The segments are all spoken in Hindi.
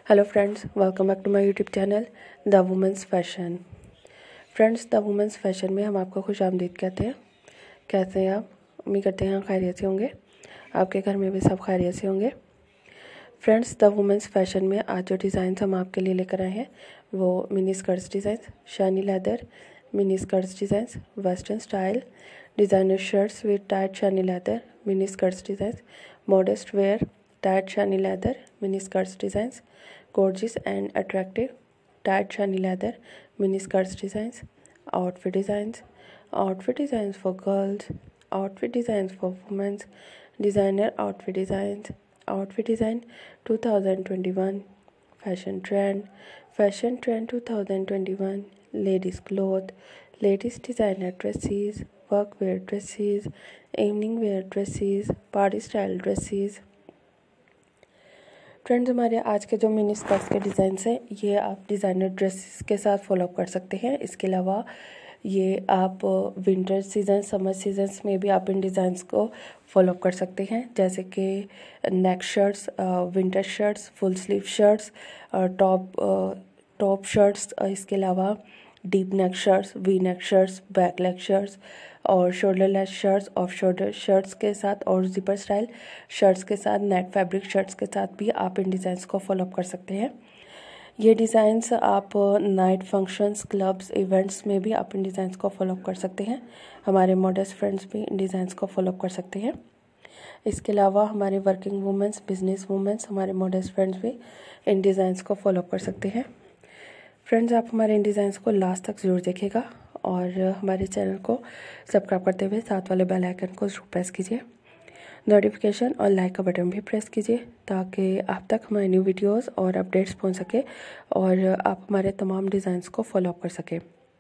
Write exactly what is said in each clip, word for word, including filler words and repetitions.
Hello friends, welcome back to my YouTube channel the women's fashion. Friends, the women's fashion में हम आपको खुश आमदीद कहते हैं। कैसे हैं आप? उम्मीद करते हैं खैरियत से होंगे, आपके घर में भी सब खैरियत से होंगे। फ्रेंड्स, द वुमेंस फैशन में आज जो डिज़ाइन हम आपके लिए लेकर आए हैं वो mini skirts design, shiny leather mini skirts design, western style designer shirts with tight shiny leather mini skirts design, modest wear tight shiny leather mini skirts designs, gorgeous and attractive tight shiny leather mini skirts designs, outfit designs, outfit designs for girls, outfit designs for women, designer outfit designs, outfit design twenty twenty-one, fashion trend, fashion trend twenty twenty-one, ladies cloth, ladies designer dresses, work wear dresses, evening wear dresses, party style dresses। Friends, हमारे आज के जो मिनी स्कर्ट्स के डिज़ाइंस हैं ये आप डिज़ाइनर ड्रेसेस के साथ फॉलो अप कर सकते हैं। इसके अलावा ये आप विंटर सीजन, समर सीजन्स में भी आप इन डिज़ाइंस को फॉलो अप कर सकते हैं, जैसे कि neck shirts, winter shirts, full sleeve shirts, top top shirts, इसके अलावा deep neck shirts, V neck shirts, back leg shirts और shoulderless shirts, off shoulder shirts के साथ और जिपर स्टाइल शर्ट्स के साथ, नेट फैब्रिक शर्ट्स के साथ भी आप इन डिज़ाइंस को फॉलो अप कर सकते हैं। ये डिज़ाइंस आप नाइट फंक्शंस, क्लब्स, इवेंट्स में भी आप इन डिज़ाइंस को फॉलो अप कर सकते हैं। हमारे मॉडर्स फ्रेंड्स भी इन डिज़ाइंस को फॉलो अप कर सकते हैं। इसके अलावा हमारे वर्किंग वुमेंस, बिजनेस वुमेंस, हमारे मॉडर्स फ्रेंड्स भी इन डिज़ाइंस को फॉलो अप कर सकते हैं। फ्रेंड्स, आप हमारे इन डिज़ाइंस को लास्ट तक ज़रूर देखिएगा और हमारे चैनल को सब्सक्राइब करते हुए साथ वाले बेल आइकन को जरूर प्रेस कीजिए। नोटिफिकेशन और लाइक का बटन भी प्रेस कीजिए ताकि आप तक हमारी न्यू वीडियोस और अपडेट्स पहुंच सके और आप हमारे तमाम डिज़ाइंस को फॉलो अप कर सकें।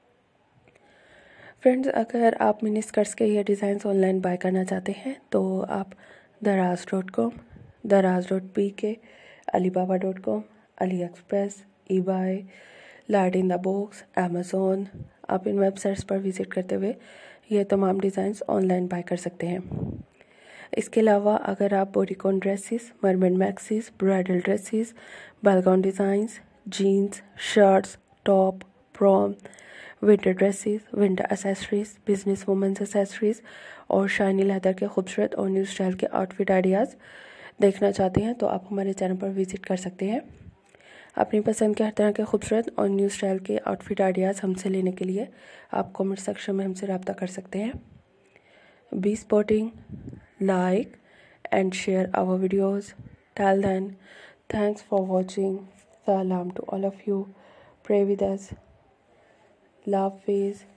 फ्रेंड्स, अगर आप मिनी स्कर्ट्स के ये डिज़ाइंस ऑनलाइन बाय करना चाहते हैं तो आप Daraz dot com, Daraz dot P K, Alibaba dot com, AliExpress, eBay, light in the box, Amazon, आप इन वेबसाइट्स पर विज़िट करते हुए ये तमाम डिज़ाइंस ऑनलाइन बाय कर सकते हैं। इसके अलावा अगर आप bodycon dresses, mermaid maxis, bridal dresses, ballgown designs, jeans, shirts, top, prom, winter dresses, winter accessories, business women's accessories और शाइनी लेदर के खूबसूरत और न्यू स्टाइल के आउटफिट आइडियाज़ देखना चाहते हैं तो आप हमारे चैनल पर विज़िट कर सकते हैं। अपनी पसंद के हर तरह के खूबसूरत और न्यू स्टाइल के आउटफिट आइडियाज़ हमसे लेने के लिए आप कमेंट सेक्शन में हमसे रब्ता कर सकते हैं। बी स्पॉटिंग, like and share our videos. Till then, thanks for watching. Salam to all of you. Pray with us. Love, peace.